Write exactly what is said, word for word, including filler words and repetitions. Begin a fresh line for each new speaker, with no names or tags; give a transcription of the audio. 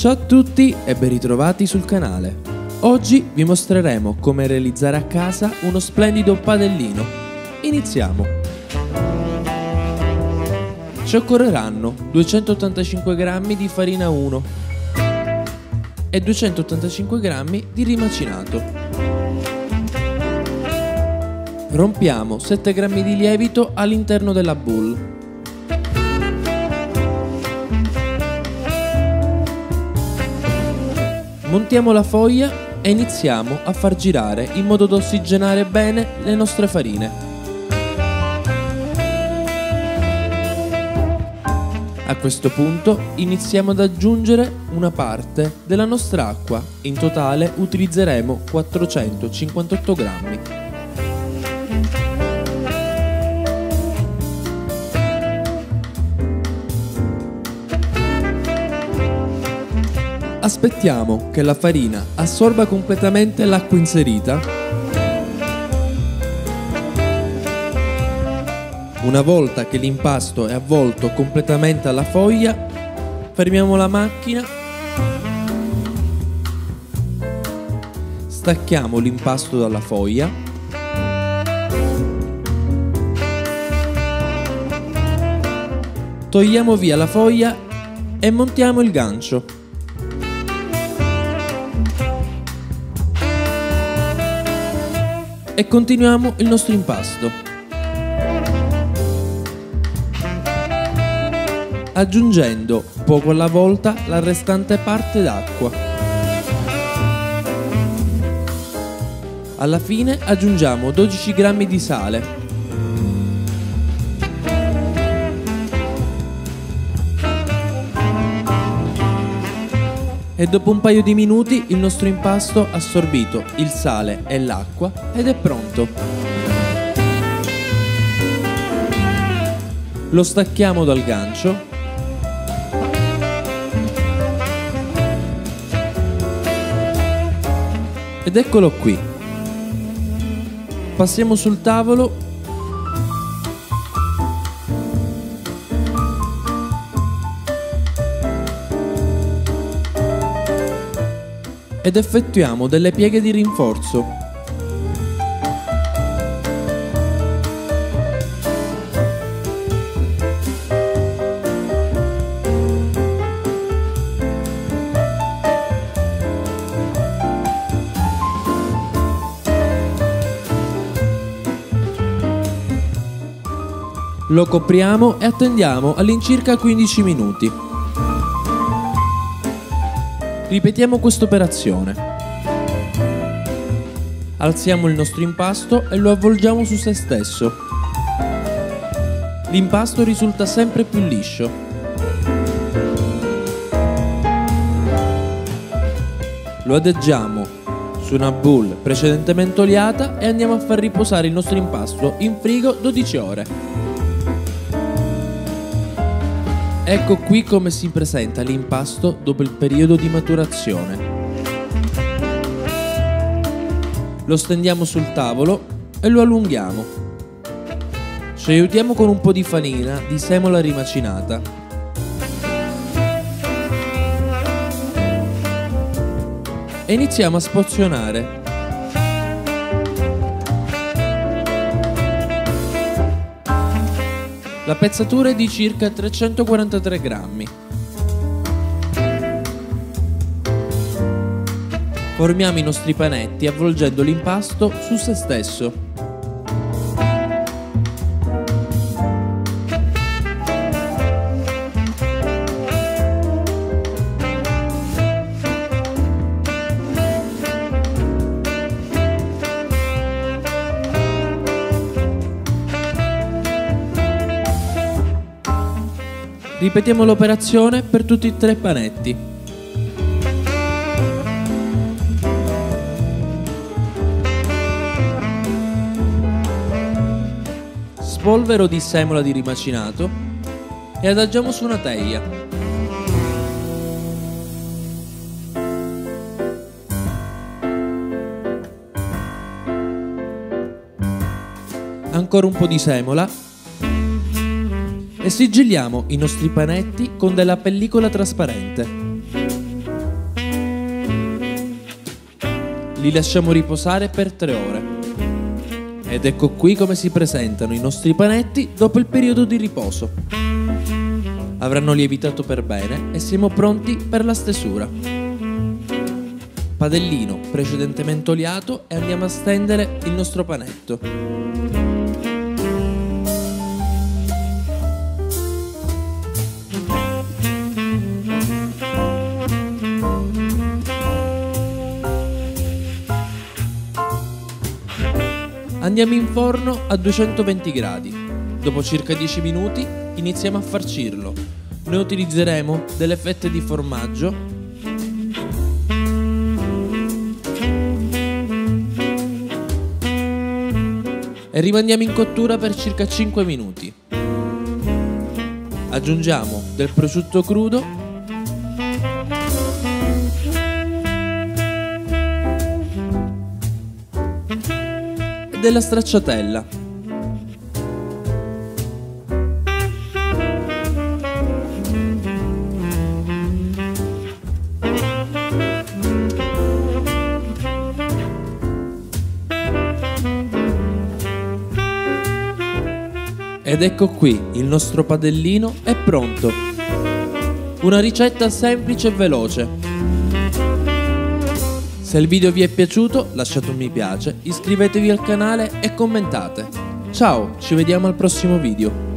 Ciao a tutti e ben ritrovati sul canale. Oggi vi mostreremo come realizzare a casa uno splendido padellino. Iniziamo! Ci occorreranno duecentottantacinque grammi di farina uno e duecentottantacinque grammi di rimacinato. Rompiamo sette grammi di lievito all'interno della boule. Montiamo la foglia e iniziamo a far girare in modo da ossigenare bene le nostre farine. A questo punto iniziamo ad aggiungere una parte della nostra acqua. In totale utilizzeremo quattrocentocinquantotto grammi. Aspettiamo che la farina assorba completamente l'acqua inserita. Una volta che l'impasto è avvolto completamente alla foglia, fermiamo la macchina, stacchiamo l'impasto dalla foglia, togliamo via la foglia e montiamo il gancio. E continuiamo il nostro impasto, aggiungendo poco alla volta la restante parte d'acqua. Alla fine aggiungiamo dodici grammi di sale. E dopo un paio di minuti il nostro impasto ha assorbito il sale e l'acqua ed è pronto. Lo stacchiamo dal gancio ed eccolo qui. Passiamo sul tavolo ed effettuiamo delle pieghe di rinforzo. Lo copriamo e attendiamo all'incirca quindici minuti. Ripetiamo questa operazione. Alziamo il nostro impasto e lo avvolgiamo su se stesso. L'impasto risulta sempre più liscio. Lo adagiamo su una boule precedentemente oliata e andiamo a far riposare il nostro impasto in frigo dodici ore. Ecco qui come si presenta l'impasto dopo il periodo di maturazione. Lo stendiamo sul tavolo e lo allunghiamo. Ci aiutiamo con un po' di farina di semola rimacinata. E iniziamo a sporzionare. La pezzatura è di circa trecentoquarantatré grammi. Formiamo i nostri panetti avvolgendo l'impasto su se stesso. Ripetiamo l'operazione per tutti e tre i panetti. Spolvero di semola di rimacinato e adagiamo su una teglia. Ancora un po' di semola e sigilliamo i nostri panetti con della pellicola trasparente. li lasciamo riposare per tre ore. Ed ecco qui come si presentano i nostri panetti dopo il periodo di riposo. Avranno lievitato per bene e siamo pronti per la stesura. Padellino precedentemente oliato e andiamo a stendere il nostro panetto. Andiamo in forno a duecentoventi gradi. Dopo circa dieci minuti iniziamo a farcirlo. Noi utilizzeremo delle fette di formaggio e rimandiamo in cottura per circa cinque minuti. Aggiungiamo del prosciutto crudo e della stracciatella. Ed ecco qui, il nostro padellino è pronto. Una ricetta semplice e veloce. Se il video vi è piaciuto, lasciate un mi piace, iscrivetevi al canale e commentate. Ciao, ci vediamo al prossimo video.